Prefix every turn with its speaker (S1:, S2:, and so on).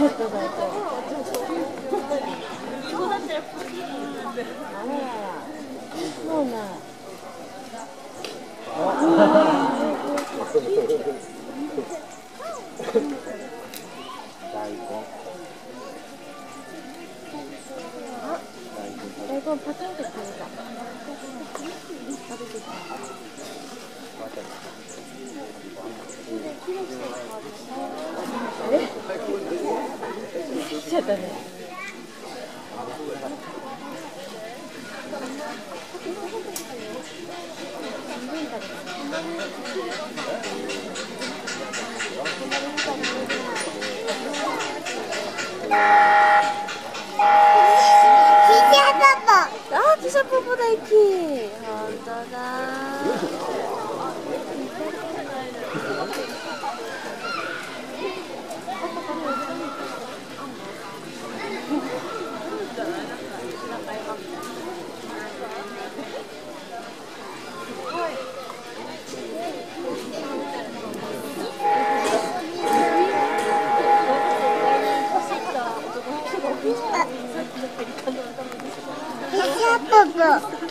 S1: ょっとだけ。もうな。大根パキンと切れた。食べてきた。あれ？切っちゃったね。あ、ティシャポポだ、駅。本当だ。ティシャポポ。